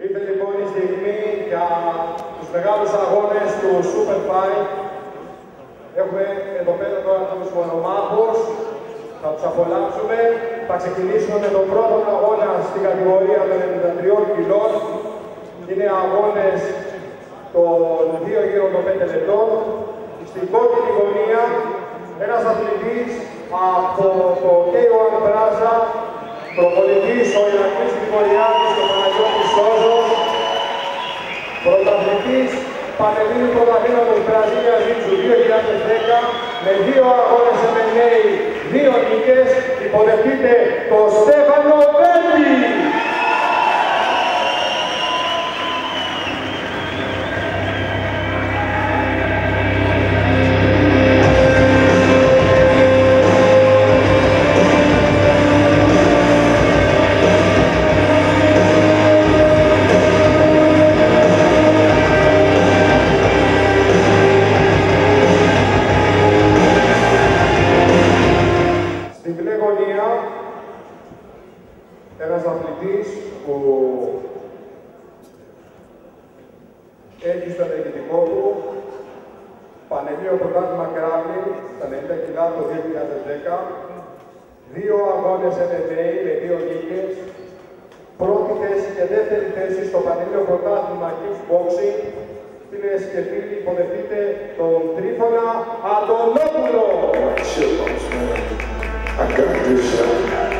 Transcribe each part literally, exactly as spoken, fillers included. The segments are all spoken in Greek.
Ήρθε λοιπόν η στιγμή για τους μεγάλους αγώνες του Super Fight. Έχουμε εδώ πέρα τώρα τους μονομάχους, θα τους απολαύσουμε. Θα ξεκινήσουμε με τον πρώτο αγώνα στην κατηγορία των ενενήντα τριών κιλών. Είναι αγώνες των δύο γύρω των πέντε λεπτών. Στην κόκκινη γωνία, ένας αθλητής από το κέι ουάν Plaza, προπονητής ο Ηρακλής Γρηγοριάδης και ο Παναγιώτης Σόζος, πρωταθλητής Πανελλήνιου Πρωταθλήματος Βραζίλια Ζίτσου δύο χιλιάδες δέκα, με δύο αγώνες εμ εμ έι, δύο νίκες. Υποδεχτείτε το Στέφανο Βέλη! Ένας αθλητής που έχει στο ενεργητικό του Πανελλήνιο Πρωτάθλημα Grappling στα ενενήντα κιλά το δύο χιλιάδες δέκα, δύο αγώνες εμ εμ έι με δύο νίκες, πρώτη θέση και δεύτερη θέση στο Πανελλήνιο Πρωτάθλημα Kickboxing. Φίλες και φίλοι, υποδεχτείτε τον Τρίφωνα Αντωνόπουλο! I got this shot.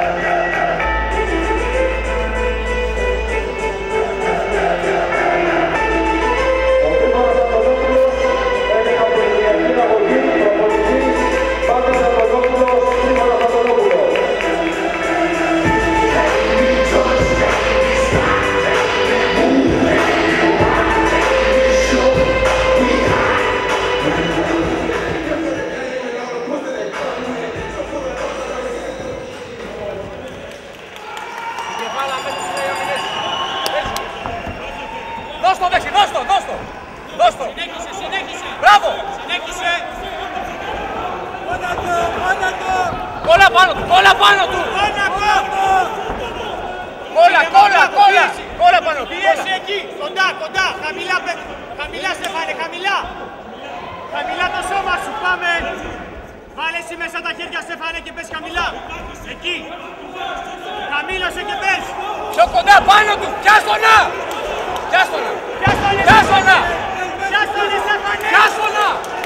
Δώσ' το, δέξει, δώσ' το, δώσ' το, δώσ' το. Συνέχισε, συνέχισε. Μπράβο. Συνέχισε. Πόνατο, πόνατο. Κόλλα πάνω του, κόλλα πάνω του. Πόνατο. Κόλλα, κόλλα, κόλλα. Κόλλα πάνω του. Πίεση εκεί, κοντά, κοντά. Χαμηλά, χαμηλά Στέφανε, χαμηλά. Χαμηλά το σώμα σου, πάμε. Βάλε εσύ μέσα τα χέρια Στέφανε και πες χαμηλά. Εκεί. Χαμήλωσε και πες. Πιο κοντά, πάνω του, πιάστονα. Πιάστονα! Πιάστονα! Πιάστονα, Στέφανε! Πιάστονα!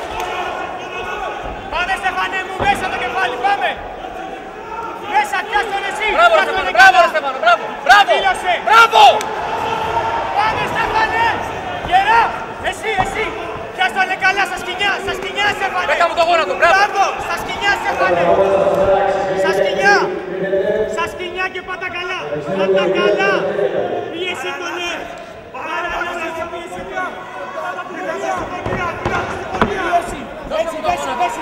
Πάμε, Στέφανε μου, μέσα το κεφάλι, πάμε! Μέσα, πιάστονα εσύ! Μπράβο, Στέφανε, μπράβο, Στέφανε, μπράβο! Μπράβο! Μπράβο! Πάμε, Στέφανε! Γερά! Εσύ, εσύ! Πιάστονα καλά, στα σκοινιά, στα σκοινιά, Στέφανε! Πέκα μου το γόνατο, μπράβο! Μπράβο! Στα σκοινιά, Στέφανε! Στα σκοινιά! Στα σκοινιά και πάτα καλά! Πάτα καλά! Πίεση τον ναι! Έτσι, δέσε, δέσε,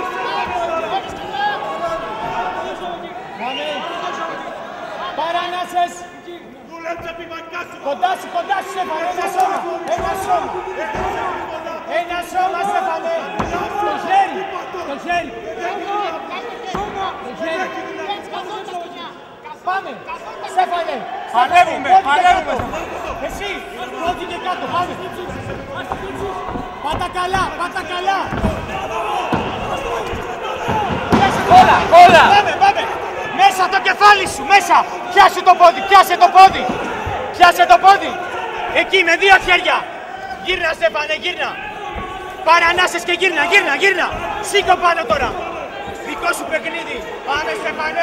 παρανάσες. Κοντά σου, κοντά σου, Στέφανε, ένα σώμα, ένα σώμα. Ένα σώμα, Στέφανε. Το χέρι, το χέρι. Το χέρι. Πάμε, Στέφανε. Παλεύουμε, παλεύουμε. Εσύ, πρώτη και κάτω, πάμε. Πάτα καλά, πάτα καλά. Κόλλα, κόλλα. Πάμε, πάμε. Μέσα το κεφάλι σου, μέσα. Πιάσε το πόδι, πιάσε το πόδι. Πιάσε το πόδι. Εκεί με δύο χέρια. Γύρνα, Στέφανε, γύρνα. Παρανάσες και γύρνα, γύρνα, γύρνα. Σήκω πάνω τώρα. Δικό σου παιχνίδι. Πάμε, Στέφανε.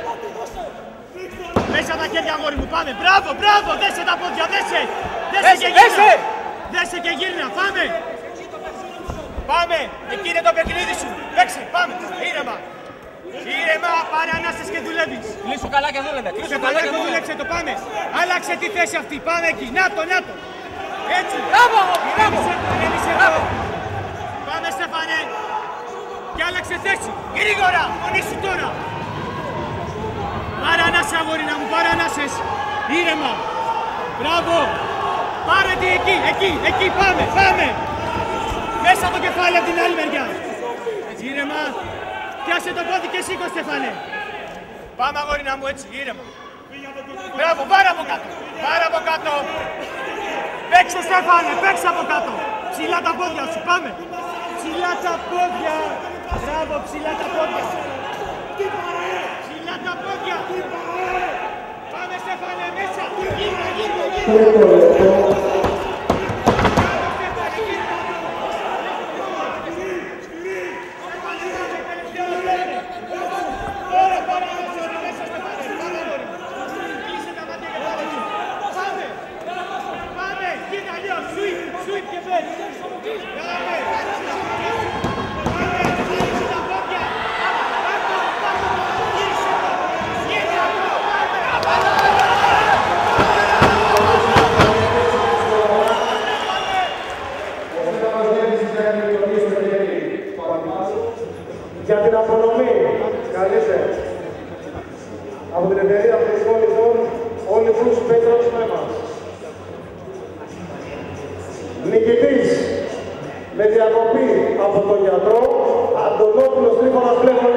Μέσα τα χέρια, αγόρι μου, πάμε. Μπράβο, μπράβο. Δέσε τα πόδια, δέσε. Δέσε και γύρνα. Δέσε και γύρνα, πάμε. Πάμε. Εκεί είναι το παιχνίδι σου. Παίξε, πάμε. Ήρεμα. Ήρεμα, παρανάσες και δουλεύεις. Κλείσου καλά και δούλευε. Κλείσου καλά και δούλεψε το, πάμε. Άλλαξε τη θέση αυτή, πάμε εκεί. Να το, να το. Έτσι. Μπράβο, μπράβο. Μπράβο. Πάμε, Στέφανε. Και άλλαξε θέση. Γρήγορα, φωνήσου τώρα. Παρανάσε, αγόρινα μου, παρανάσες. Ήρεμα. Μπράβο. Πάρε τι εκεί, εκεί, εκεί, πάμε, πάμε. Μέσα το κεφάλι από την άλλη μεριά. Ήρεμα. Πιάσε το πόδι και σήκω, Στέφανε. Πάμε, αγόρινα μου, έτσι, ήρεμα. Μπράβο, πάρε από κάτω. Πάρε από κάτω. Παίξε Στέφανε, παίξε από κάτω. Ψηλά τα πόδια σου, πάμε. Ψηλά τα πόδια. Μπράβο, ψηλά τα πόδια. Ψηλά τα πόδια. Πάμε Στέφανε, μέσα. Γύρνα, γύρνα, γύρνα. Για την απονομή, καλείστε. Από την εταιρεία Φυσικών Λιθών, όλοι τους Πέτρος Μέμας. Νικητής, με διακοπή από τον γιατρό, Αντωνόπουλος Τρίφωνας Πλεύμα.